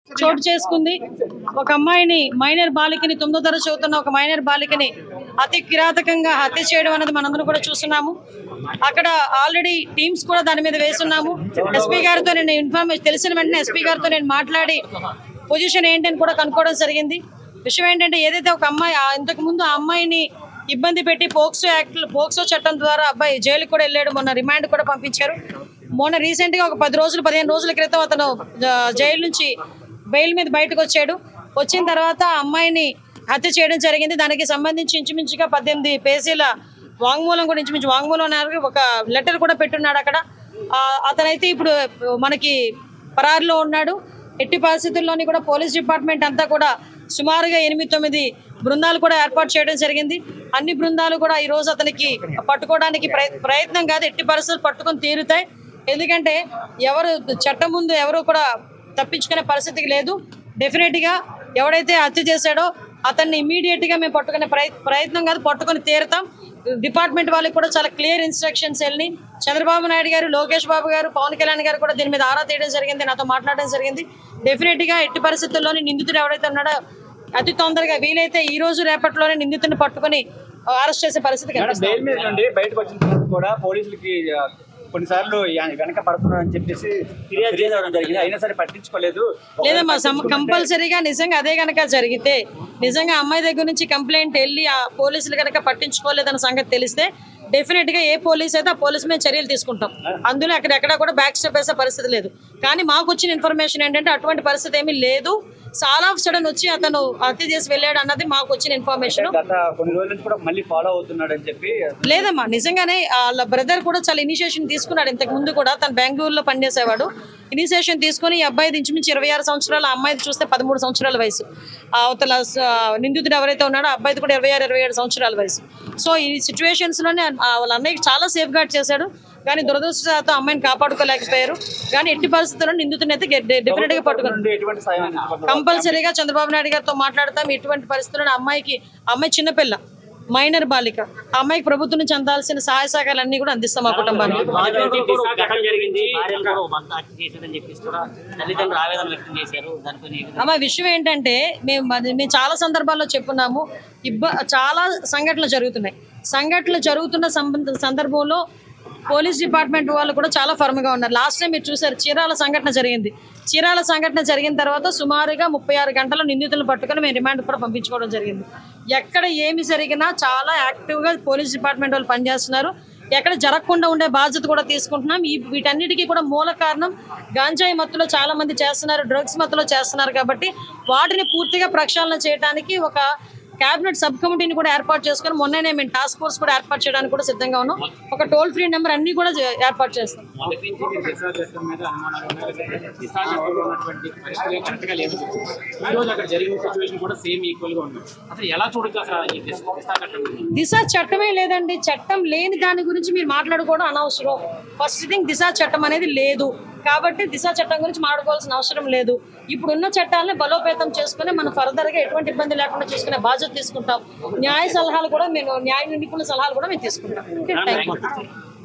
చోటు చేసుకుంది. ఒక అమ్మాయిని మైనర్ బాలికని 9వ తరగతి చదువుతున్న ఒక మైనర్ బాలికని అతి కిరాతకంగా హత్య చేయడం అనేది మనందరం కూడా చూస్తున్నాము. అక్కడ ఆల్రెడీ టీమ్స్ కూడా దాని మీద వేస్తున్నాము. ఎస్పీ గారితో నేను ఇన్ఫర్మేషన్ తెలిసిన వెంటనే ఎస్పీ గారితో నేను మాట్లాడి పొజిషన్ ఏంటని కూడా కనుక్కోవడం జరిగింది. విషయం ఏంటంటే ఏదైతే ఒక అమ్మాయి ఇంతకు ముందు ఆ అమ్మాయిని ఇబ్బంది పెట్టి పోక్సో చట్టం ద్వారా అబ్బాయి జైలుకి కూడా వెళ్ళాడు. మొన్న రిమాండ్ కూడా పంపించారు. మొన్న రీసెంట్ గా ఒక 15 రోజుల క్రితం అతను జైలు నుంచి బెయిల్ మీద బయటకు వచ్చాడు. వచ్చిన తర్వాత అమ్మాయిని హత్య చేయడం జరిగింది. దానికి సంబంధించి ఇంచుమించుగా 18 పేజీల వాంగ్మూలం కూడా ఇంచుమించు వాంగ్మూలం ఒక లెటర్ కూడా పెట్టున్నాడు అక్కడ. అతనైతే ఇప్పుడు మనకి పరారులో ఉన్నాడు. ఎట్టి పరిస్థితుల్లోని కూడా పోలీస్ డిపార్ట్మెంట్ అంతా కూడా సుమారుగా 8-9 బృందాలు కూడా ఏర్పాటు చేయడం జరిగింది. అన్ని బృందాలు కూడా ఈ రోజు అతనికి పట్టుకోవడానికి ప్రయత్నం కాదు, ఎట్టి పరిస్థితులు పట్టుకొని తీరుతాయి. ఎందుకంటే ఎవరు చట్టం ముందు ఎవరు కూడా తప్పించుకునే పరిస్థితికి లేదు. డెఫినెట్గా ఎవడైతే హత్య చేశాడో అతన్ని ఇమీడియట్గా మేము పట్టుకునే ప్రయత్నం కాదు, పట్టుకొని తీరుతాం. డిపార్ట్మెంట్ వాళ్ళకి కూడా చాలా క్లియర్ ఇన్స్ట్రక్షన్స్ వెళ్ళి చంద్రబాబు నాయుడు గారు, లోకేష్ బాబు గారు, పవన్ కళ్యాణ్ గారు కూడా దీని మీద ఆరా తీయడం జరిగింది, నాతో మాట్లాడడం జరిగింది. డెఫినెట్గా ఎట్టి పరిస్థితుల్లోని నిందితుడు ఎవరైతే ఉన్నాడో అతి తొందరగా వీలైతే ఈ రోజు రేపట్లోనే నిందితుడిని పట్టుకొని అరెస్ట్ చేసే పరిస్థితి కొన్నిసార్లు వెనక పడుతున్నారని చెప్పేసి ఫిర్యాదు చేయడం జరిగింది. అయినా సరే పట్టించుకోలేదు. లేదమ్మా, కంపల్సరీగా నిజంగా అదే కనుక జరిగితే నిజంగా అమ్మాయి దగ్గర నుంచి కంప్లైంట్ వెళ్ళి ఆ పోలీసులు కనుక పట్టించుకోలేదన్న సంగతి తెలిస్తే డెఫినెట్ గా ఏ పోలీస్ అయితే ఆ పోలీస్ మీద చర్యలు తీసుకుంటాం. అందులో ఎక్కడెక్కడ కూడా బ్యాక్ స్టెప్ వేసే పరిస్థితి లేదు. కానీ మాకు వచ్చిన ఇన్ఫర్మేషన్ ఏంటంటే అటువంటి పరిస్థితి ఏమీ లేదు. చాలా ఆఫ్ సడన్ వచ్చి అతను హత్య చేసి వెళ్ళాడు అన్నది మాకు వచ్చిన ఇన్ఫర్మేషన్. లేదమ్మా, నిజంగానే వాళ్ళ బ్రదర్ కూడా చాలా ఇనిషియేషన్ తీసుకున్నాడు. ఇంతకు ముందు కూడా తను బెంగళూరులో పనిచేసేవాడు. ఇనిషియేషన్ తీసుకుని ఈ అబ్బాయి ఇంచుమించు 26 సంవత్సరాలు, ఆ అమ్మాయి చూస్తే 13 సంవత్సరాల వయసు. అవతల నిందితుడు ఎవరైతే ఉన్నాడో ఆ అబ్బాయిది కూడా 26-27 సంవత్సరాల వయసు. సో ఈ సిచ్యువేషన్స్ లోనే వాళ్ళ అన్నయ్యకి చాలా సేఫ్ గార్డ్ చేశాడు. కానీ దురదృష్టవశాత్తు అమ్మాయిని కాపాడుకోలేకపోయారు. కానీ ఎట్టి పరిస్థితుల్లో నిందితుడిని అయితే డెఫినెట్ గా పట్టుకున్నారు. కంపల్సరీగా చంద్రబాబు నాయుడు గారితో మాట్లాడతాం. ఎటువంటి పరిస్థితుల్లో అమ్మాయి చిన్నపిల్ల, మైనర్ బాలిక, ఆ అమ్మాయికి ప్రభుత్వం నుంచి అందాల్సిన సహాయ సహకారాలు అన్ని కూడా అందిస్తాం ఆ కుటుంబానికి. అమ్మ విషయం ఏంటంటే మేము చాలా సందర్భాల్లో చెప్పున్నాము, చాలా సంఘటనలు జరుగుతున్న సందర్భంలో పోలీస్ డిపార్ట్మెంట్ వాళ్ళు కూడా చాలా ఫర్మ్గా ఉన్నారు. లాస్ట్ టైం మీరు చూసారు, చీరాల సంఘటన జరిగిన తర్వాత సుమారుగా 36 గంటల నిందితులను పట్టుకొని మేము రిమాండ్ కూడా పంపించుకోవడం జరిగింది. ఎక్కడ ఏమి జరిగినా చాలా యాక్టివ్గా పోలీస్ డిపార్ట్మెంట్ వాళ్ళు పనిచేస్తున్నారు. ఎక్కడ జరగకుండా ఉండే బాధ్యత కూడా తీసుకుంటున్నాం. వీటన్నిటికీ కూడా మూల కారణం గాంజాయి మత్తులో చాలా మంది చేస్తున్నారు, డ్రగ్స్ మత్తులో చేస్తున్నారు. కాబట్టి వాటిని పూర్తిగా ప్రక్షాళన చేయడానికి ఒక క్యాబినెట్ సబ్ కమిటీని కూడా ఏర్పాటు చేసుకుని మొన్ననే మేము టాస్క్ ఫోర్స్ కూడా ఏర్పాటు చేయడానికి కూడా సిద్ధంగా ఉన్నాం. ఒక టోల్ ఫ్రీ నెంబర్ అన్ని కూడా ఏర్పాటు చేస్తాం. దిశ చట్టమే లేదండి. చట్టం లేని దాని గురించి మీరు మాట్లాడుకోవడం అనవసరం. ఫస్ట్ థింగ్, దిశ చట్టం అనేది లేదు కాబట్టి దిశ చట్టం గురించి మాట్లాడుకోవాల్సిన అవసరం లేదు. ఇప్పుడున్న చట్టాలను బలోపేతం చేసుకుని మనం ఫర్దర్ గా ఎటువంటి ఇబ్బంది లేకుండా చూసుకునే బాధ్యత తీసుకుంటాం. న్యాయ నిపుణుల సలహాలు కూడా మేము తీసుకుంటాం.